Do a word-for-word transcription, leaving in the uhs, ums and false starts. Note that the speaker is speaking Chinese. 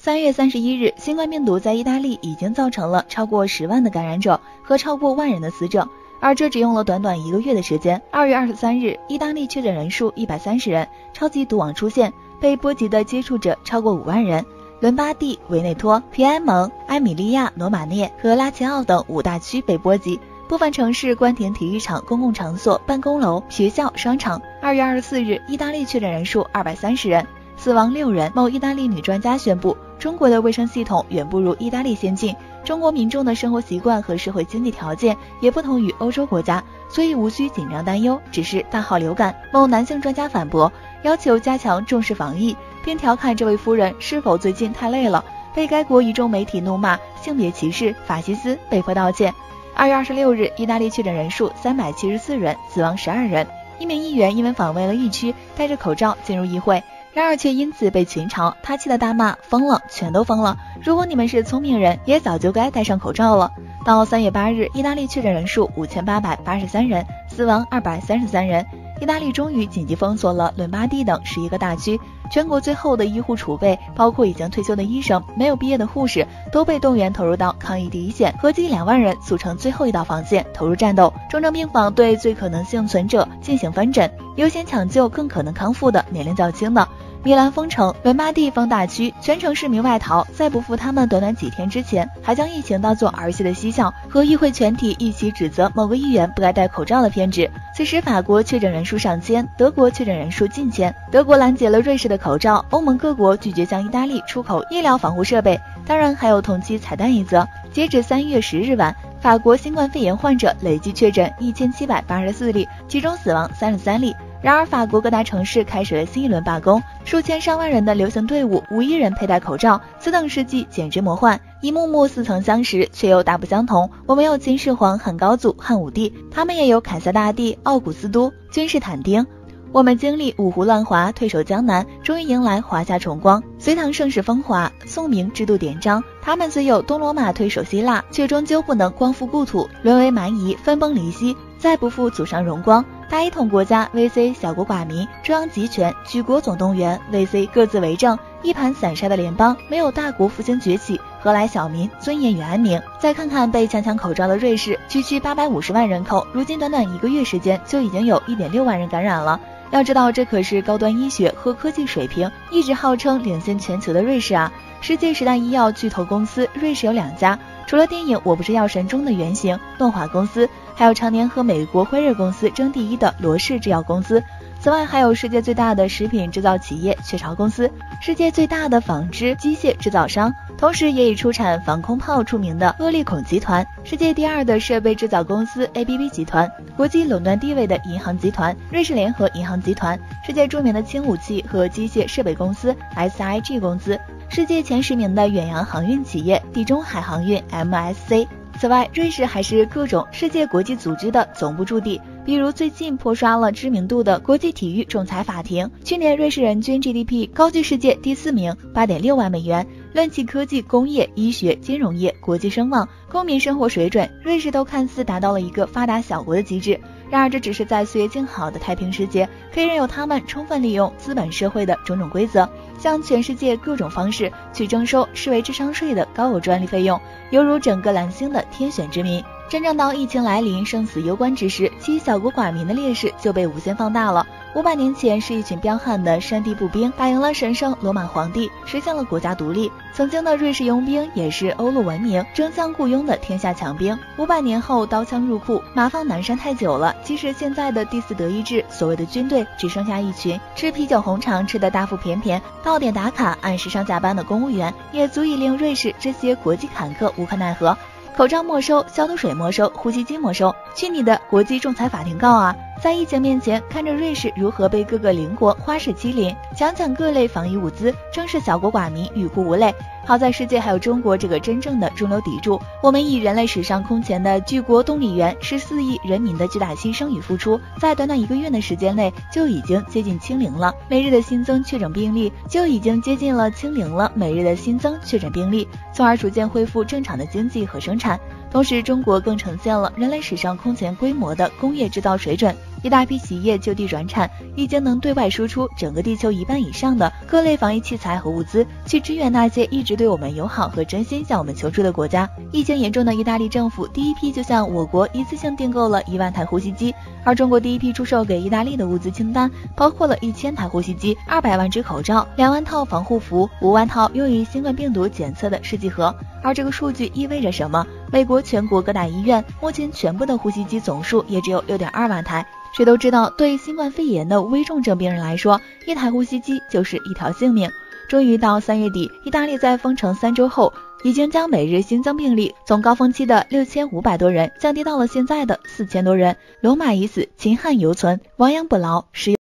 三月三十一日，新冠病毒在意大利已经造成了超过十万的感染者和超过万人的死者，而这只用了短短一个月的时间。二月二十三日，意大利确诊人数一百三十人，超级毒网出现，被波及的接触者超过五万人。伦巴第、维内托、皮埃蒙、埃米利亚罗马涅和拉齐奥等五大区被波及，部分城市关停体育场、公共场所、办公楼、学校、商场。二月二十四日，意大利确诊人数二百三十人，死亡六人。某意大利女专家宣布，中国的卫生系统远不如意大利先进，中国民众的生活习惯和社会经济条件也不同于欧洲国家，所以无需紧张担忧，只是大号流感。某男性专家反驳，要求加强重视防疫，并调侃这位夫人是否最近太累了，被该国一众媒体怒骂性别歧视、法西斯，被迫道歉。二月二十六日，意大利确诊人数三百七十四人，死亡十二人。一名议员因为访问了疫区，戴着口罩进入议会，然而却因此被群嘲，他气得大骂：疯了，全都疯了！如果你们是聪明人，也早就该戴上口罩了。到三月八日，意大利确诊人数五千八百八十三人，死亡二百三十三人。意大利终于紧急封锁了伦巴第等十一个大区，全国最后的医护储备，包括已经退休的医生、没有毕业的护士，都被动员投入到抗疫第一线，合计两万人组成最后一道防线，投入战斗。重症病房对最可能幸存者进行分诊，优先抢救更可能康复的、年龄较轻的。米兰封城，伦巴第封大区，全城市民外逃，再不负他们短短几天之前还将疫情当作儿戏的嬉笑，和议会全体一起指责某个议员不该戴口罩的偏执。此时法国确诊人数上千，德国确诊人数近千，德国拦截了瑞士的口罩，欧盟各国拒绝向意大利出口医疗防护设备。当然还有同期彩蛋一则，截止三月十日晚，法国新冠肺炎患者累计确诊一千七百八十四例，其中死亡三十三例。然而法国各大城市开始了新一轮罢工，数千上万人的游行队伍无一人佩戴口罩，此等事迹简直魔幻。一幕幕似曾相识却又大不相同。我们有秦始皇、汉高祖、汉武帝，他们也有凯撒大帝、奥古斯都、君士坦丁。我们经历五胡乱华，退守江南，终于迎来华夏重光。隋唐盛世风华，宋明制度典章，他们虽有东罗马退守希腊，却终究不能光复故土，沦为蛮夷，分崩离析，再不复祖上荣光。大一统国家 V C 小国寡民，中央集权，举国总动员 V C 各自为政，一盘散沙的联邦，没有大国复兴崛起，何来小民尊严与安宁？再看看被强抢口罩的瑞士，区区八百五十万人口，如今短短一个月时间就已经有 一点六万人感染了。要知道，这可是高端医学和科技水平一直号称领先全球的瑞士啊！世界十大医药巨头公司，瑞士有两家，除了电影《我不是药神》中的原型诺华公司，还有常年和美国辉瑞公司争第一的罗氏制药公司。此外，还有世界最大的食品制造企业雀巢公司，世界最大的纺织机械制造商，同时也以出产防空炮出名的阿利孔集团，世界第二的设备制造公司 A B B 集团，国际垄断地位的银行集团瑞士联合银行集团，世界著名的轻武器和机械设备公司 S I G 公司，世界前十名的远洋航运企业地中海航运 M S C。此外，瑞士还是各种世界国际组织的总部驻地，比如最近破刷了知名度的国际体育仲裁法庭。去年瑞士人均 G D P 高居世界第四名， 八点六万美元。论其科技、工业、医学、金融业、国际声望、公民生活水准，瑞士都看似达到了一个发达小国的极致。然而这只是在岁月静好的太平世界，可以任由他们充分利用资本社会的种种规则，向全世界各种方式去征收视为智商税的高额专利费用，犹如整个蓝星的天选之民。真正到疫情来临、生死攸关之时，其小国寡民的劣势就被无限放大了。五百年前，是一群彪悍的山地步兵打赢了神圣罗马皇帝，实现了国家独立。曾经的瑞士佣兵也是欧陆文明、争相雇佣的天下强兵。五百年后，刀枪入库，马放南山太久了，即使现在的第四德意志所谓的军队只剩下一群吃啤酒红肠吃的大腹便便、到点打卡、按时上下班的公务员，也足以令瑞士这些国际坎坷无可奈何。口罩没收，消毒水没收，呼吸机没收，去你的国际仲裁法庭告啊！在疫情面前，看着瑞士如何被各个邻国花式欺凌，强抢各类防疫物资，正是小国寡民，欲哭无泪。好在世界还有中国这个真正的中流砥柱，我们以人类史上空前的巨国动力源十四亿人民的巨大牺牲与付出，在短短一个月的时间内就已经接近清零了，每日的新增确诊病例就已经接近了清零了每日的新增确诊病例，从而逐渐恢复正常的经济和生产。同时，中国更呈现了人类史上空前规模的工业制造水准。 一大批企业就地转产，已经能对外输出整个地球一半以上的各类防疫器材和物资，去支援那些一直对我们友好和真心向我们求助的国家。疫情严重的意大利政府第一批就向我国一次性订购了一万台呼吸机，而中国第一批出售给意大利的物资清单包括了一千台呼吸机、二百万只口罩、两万套防护服、五万套用于新冠病毒检测的试剂盒。而这个数据意味着什么？美国全国各大医院目前全部的呼吸机总数也只有 六点二万台。谁都知道，对新冠肺炎的危重症病人来说，一台呼吸机就是一条性命。终于到三月底，意大利在封城三周后，已经将每日新增病例从高峰期的六千五百多人降低到了现在的四千多人。罗马已死，秦汉犹存，亡羊补牢，时